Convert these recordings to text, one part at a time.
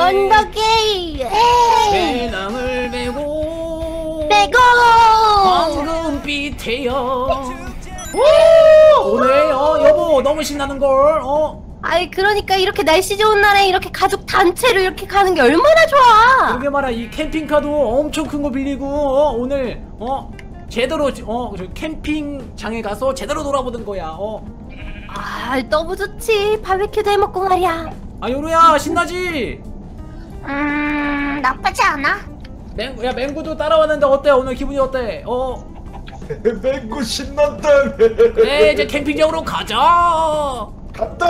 언덕에 배낭을 메고 황금빛 태양. 오늘 여보 너무 신나는걸. 아이 그러니까 이렇게 날씨 좋은 날에 이렇게 가족 단체로 이렇게 가는 게 얼마나 좋아. 그러게 말야. 이 캠핑카도 엄청 큰 거 빌리고 오늘 제대로 저 캠핑장에 가서 제대로 놀아보는 거야. 아 너무 좋지. 바베큐도 해먹고 말이야. 아 요루야 신나지? 나쁘지 않아. 야 맹구도 따라왔는데 어때? 오늘 기분이 어때? 맹구 신난다. 그래 이제 캠핑장으로 가자. 갔다.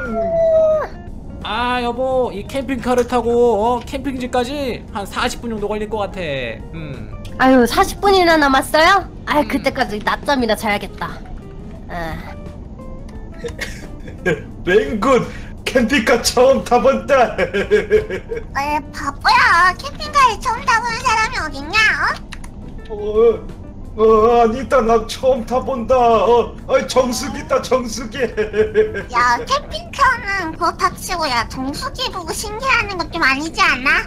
아 여보 이 캠핑카를 타고 캠핑지까지 한 40분 정도 걸릴 것 같아. 아유 40분이나 남았어요? 아유 그때까지 낮잠이나 자야겠다. 맹구 캠핑카 처음 타본다. 에 바보야. 캠핑카에 처음 타보는 사람이 어딨냐? 아니다 나 처음 타본다. 정수기다 정수기. 야 캠핑카는 그렇다 치고 야 정수기 보고 신기해하는 것 좀 아니지 않아?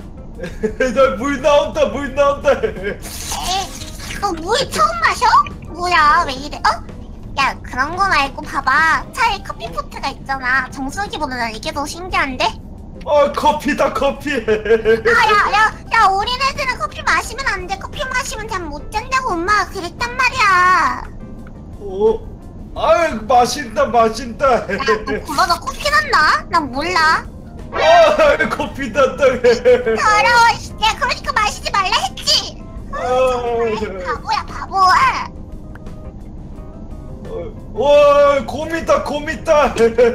물 나온다 물 나온다. 너 물 처음 마셔? 뭐야 왜 이래? 야 그런 거 말고 봐봐. 차에 커피포트가 있잖아. 정수기보다 이게 더 신기한데? 커피다 커피. 야 어린애들은 커피 마시면 안 돼. 커피 마시면 잠 못 잔다고 엄마가 그랬단 말이야. 마신다 마신다. 야 너 그러다 커피 난다? 난 몰라. 커피 난다. 더러워. 야 그러니까 마시지 말라 했지. 바보야 바보. 곰이다 곰이다.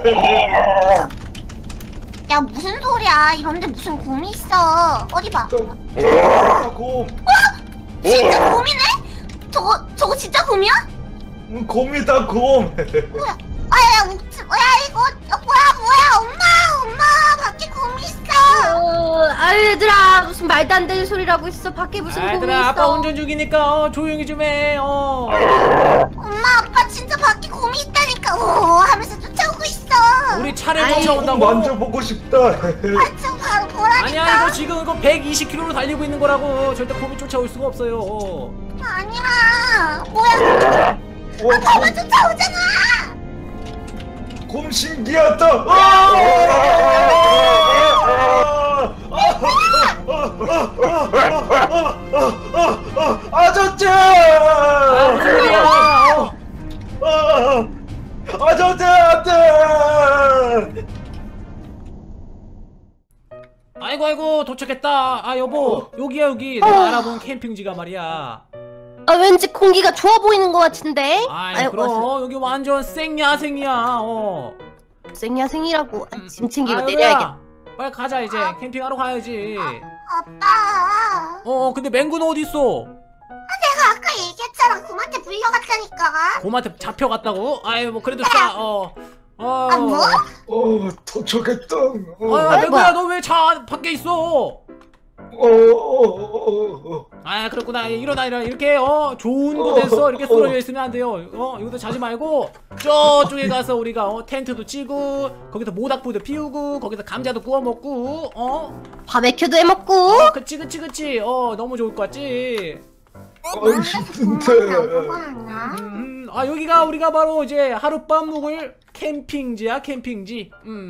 야 무슨 소리야. 이런데 무슨 곰이 있어. 어디 봐. 곰. 진짜 곰이네? 저거 진짜 곰이야? 곰이다 곰. 뭐야? 야 이거 뭐야 엄마 밖에 곰이 있어. 아유 얘들아 무슨 말도 안 되는 소리라고 있어. 밖에 무슨 곰이 얘들아 있어. 아빠 운전 중이니까 조용히 좀 해. 엄마 아빠 진짜 밖에 곰이 있다니까. 오 하면서 쫓아오고 있어. 우리 차를 곰 쫓아온다고. 만져보고 싶다. 좀 바로 보라니까. 아니야 이거 지금 이거 120km로 달리고 있는 거라고. 절대 곰이 쫓아올 수가 없어요. 아니야. 뭐야? 곰은 쫓아오잖아. 곰 신기하다. 아저씨! 무슨 일이야? 아저씨 안돼! 아이고 도착했다. 아 여보 여기야 여기. 내가 알아본 캠핑지가 말이야. 왠지 공기가 좋아 보이는 것 같은데. 아이 그럼 여기 완전 생야생이야. 생야생이라고. 짐 챙기고 아유야, 내려야겠다. 빨리 가자 이제. 캠핑하러 가야지. 아빠. 근데 맹구는 어디 있어? 내가 아까 얘기했잖아. 곰한테 물려갔다니까. 곰한테 잡혀갔다고? 아이 뭐 그래도 싸. 뭐? 도착했다. 맹구야 너 왜 차 밖에 있어? 아 그렇구나. 일어나 이렇게 좋은 곳에서 이렇게 쓰러져 있으면 안 돼요. 여기서 자지 말고 저쪽에 가서 우리가 텐트도 치고 거기서 모닥불도 피우고 거기서 감자도 구워 먹고 바베큐도 해먹고. 그치 너무 좋을 것 같지. 여기가 우리가 바로 이제 하룻밤 묵을 캠핑지야 캠핑지.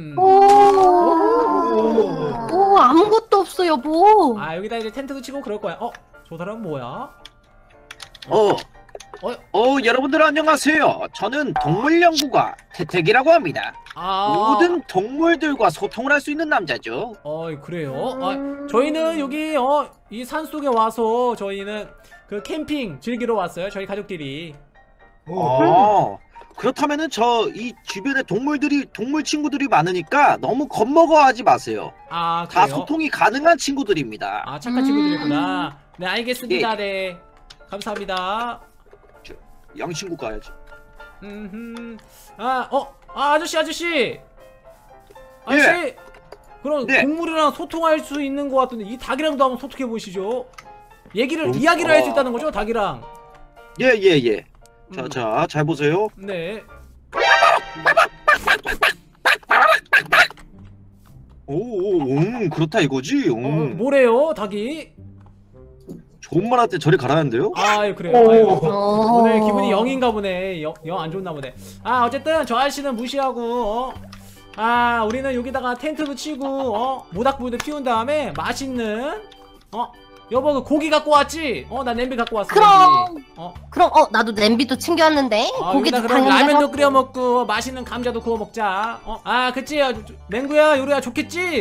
오 아무것도 없어 여보. 여기다 이제 텐트도 치고 그럴 거야. 저 사람 뭐야? 여러분들 안녕하세요. 저는 동물연구가 태택이라고 합니다. 모든 동물들과 소통을 할 수 있는 남자죠. 그래요? 저희는 여기 이 산속에 와서 저희는 그 캠핑 즐기러 왔어요. 저희 가족끼리. 그렇다면은 이 주변에 동물 친구들이 많으니까 너무 겁먹어하지 마세요. 다 그래요? 소통이 가능한 친구들입니다. 착한 친구들이구나. 네 알겠습니다. 네 감사합니다. 양친구 가야지. 아저씨 그럼 네. 동물이랑 소통할 수 있는 것 같은데 이 닭이랑도 한번 소통해 보시죠. 이야기를 할 수 있다는 거죠, 닭이랑? 예. 자, 잘 보세요. 네. 그렇다 이거지. 뭐래요 닭이? 좋은 말 할 때 저리 가라는데요? 아 그래요. 아유, 어. 오늘 기분이 0인가 보네. 영 안 좋나 보네. 어쨌든 저 아저씨는 무시하고 우리는 여기다가 텐트도 치고 모닥불도 피운 다음에 맛있는 여보 그 고기 갖고 왔지? 나 냄비 갖고 왔어. 그럼. 냄비. 그럼 나도 냄비도 챙겨왔는데 고기도 여기다 그럼 당연히 라면도 가져왔고. 끓여 먹고 맛있는 감자도 구워 먹자. 그치? 맹구야 요리야 좋겠지?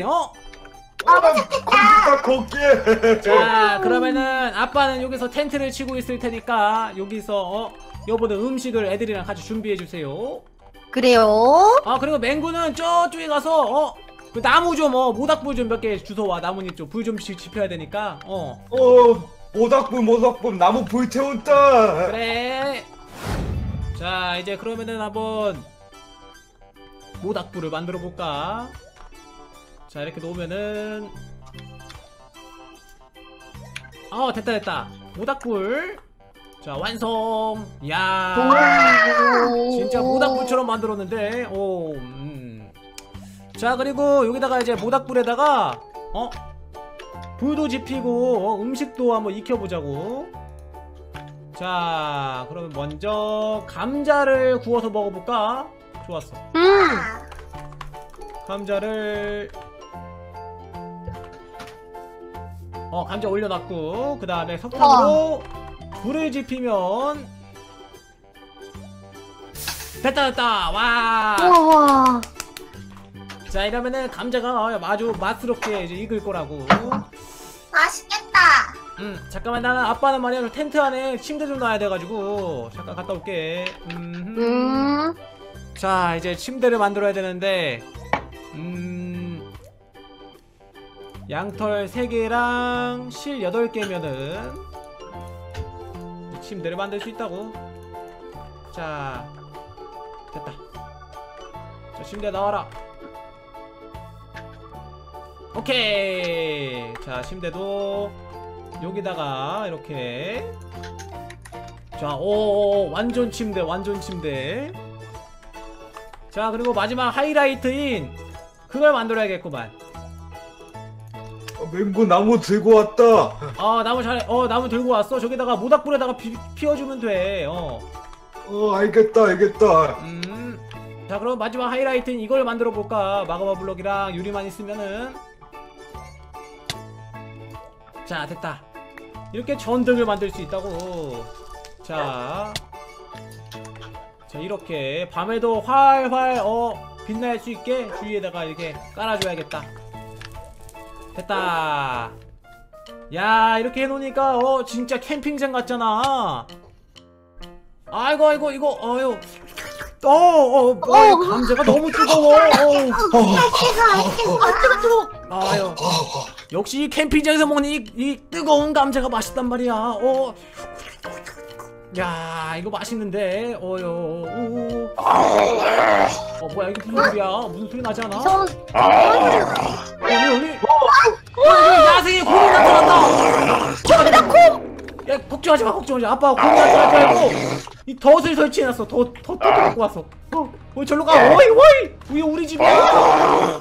고기다 고기. 자 그러면은 아빠는 여기서 텐트를 치고 있을 테니까 여기서 여보는 음식을 애들이랑 같이 준비해 주세요. 그래요. 그리고 맹구는 저쪽에 가서 그 나무 좀 모닥불 좀 몇 개 주워와. 나뭇잎 좀 불 좀 지펴야 되니까. 모닥불 나무 불 태운다. 그래. 자 이제 그러면은 한번 모닥불을 만들어 볼까. 자 이렇게 놓으면은 됐다 모닥불. 자 완성. 야 진짜 모닥불처럼 만들었는데. 자 그리고 여기다가 이제 모닥불에다가 불도 지피고 음식도 한번 익혀보자고. 자 그러면 먼저 감자를 구워서 먹어볼까. 좋았어. 감자를 감자 올려놨고 그 다음에 석탄으로 불을 지피면 됐다. 와. 우와. 자 이러면은 감자가 아주 맛스럽게 이제 익을 거라고. 맛있겠다. 잠깐만 나는 아빠는 말이야 텐트 안에 침대 좀 놔야 돼가지고 잠깐 갔다 올게. 자 이제 침대를 만들어야 되는데 양털 3개랑 실 8개면은 침대를 만들 수 있다고. 자 됐다. 자 침대 나와라. 오케이. 자 침대도 여기다가 이렇게. 자 완전 침대. 자 그리고 마지막 하이라이트인 그걸 만들어야겠구만. 맹구 나무 들고 왔다. 나무 들고 왔어. 저기다가 모닥불에다가 피워주면 돼. 알겠다. 자 그럼 마지막 하이라이트는 이걸 만들어 볼까. 마그마 블럭이랑 유리만 있으면은. 자 됐다. 이렇게 전등을 만들 수 있다고. 자 이렇게 밤에도 활활 빛날 수 있게 주위에다가 이렇게 깔아줘야겠다. 됐다. 야 이렇게 해놓으니까 진짜 캠핑장 같잖아. 아이고 이거 감자가 너무 뜨거워. 아유 역시 이 캠핑장에서 먹는 이 뜨거운 감자가 맛있단 말이야. 야 이거 맛있는데. 뭐야 이게 무슨 소리야. 무슨 소리 나지 않아? 야생의 곰이 나타났다. 저기다 곰. 야 걱정하지 마. 아빠가 곰이 나타나지 말고 이 덫을 설치해놨어. 덫 갖고 왔어. 절로 가. 오이 우리 집이야.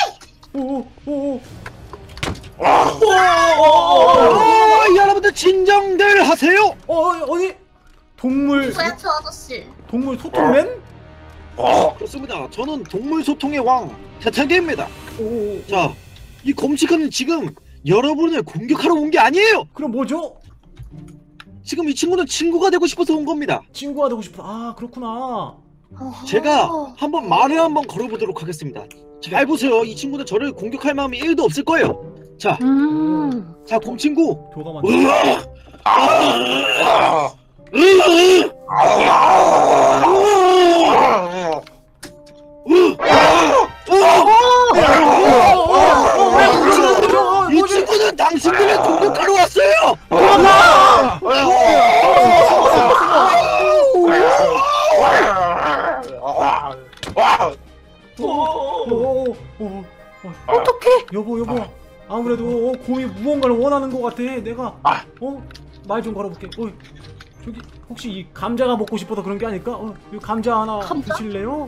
여러분들 진정들 하세요. 어디 동물 뭐야 저 아저씨. 동물 소통맨? 그렇습니다. 저는 동물 소통의 왕 태태개입니다. 자, 이 곰치카는 지금 여러분을 공격하러 온 게 아니에요. 그럼 뭐죠? 지금 이 친구는 친구가 되고 싶어서 온 겁니다. 친구가 되고 싶어. 그렇구나. 제가 한번 말을 한번 걸어보도록 하겠습니다. 잘 보세요. 이 친구는 저를 공격할 마음이 1도 없을 거예요. 자, 자 곰친구. 교감한. 이 친구는 당신들을 공격하러 왔어요. 어떡해. 여보 아무래도 곰이 무언가를 원하는 것 같아. 내가 말 좀 걸어볼게. 저기 혹시 이 감자가 먹고 싶어서 그런 게 아닐까? 이 감자 하나 감자? 드실래요?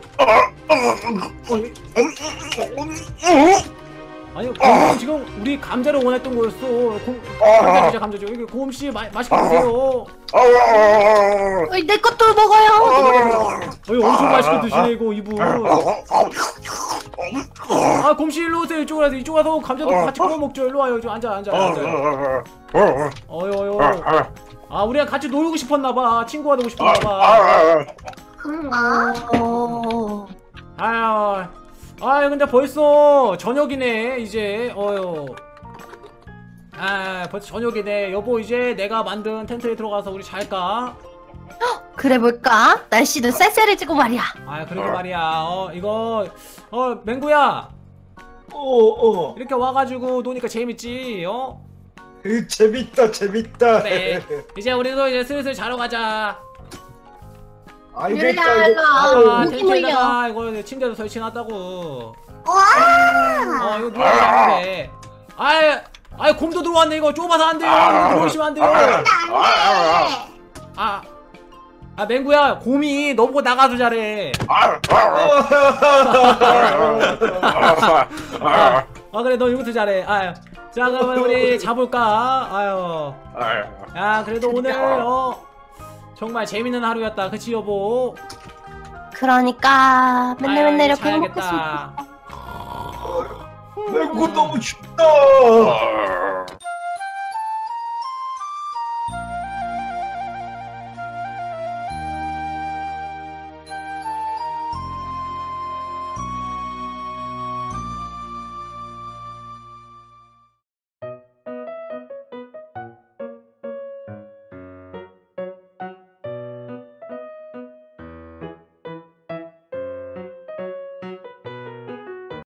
아니 곰 지금 우리 감자를 원했던 거였어. 감자 주자 감자 줘. 이거 곰 씨 맛있게 드세요. 내 것도 먹어요. 엄청 맛있게 드시네 이거 이분. 아 곰 씨 일로 오세요. 이쪽으로 와서 이쪽 와서 감자도 같이 구워 먹죠. 일로 와요. 좀 앉아. 어여. 아 우리랑 같이 놀고 싶었나봐. 친구가 되고 싶었나봐. 그런가? 아유 근데 벌써 저녁이네 이제. 벌써 저녁이네. 여보 이제 내가 만든 텐트에 들어가서 우리 잘까? 그래 볼까? 날씨도 쌀쌀해지고 말이야. 그러게 말이야. 이거 맹구야 이렇게 와가지고 노니까 재밌지? 재밌다. 그래 이제 우리도 이제 슬슬 자러 가자. 알겠다. 목이 물려. 텐트에다가 이거 침대도 설치해놨다고. 와! 이거 누워서 자면 돼. 아이 곰도 들어왔네. 이거 좁아서 안 돼요. 들어오시면 안 돼요. 맹구야 곰이 너보고 나가서 자래. 그래 너 여기서 잘해. 자 그러면 우리 자볼까? 그래도 오늘 정말 재밌는 하루였다. 그치 여보? 그러니까 맨날 이렇게 자야겠다. 행복했으면 맹구 너무 춥다.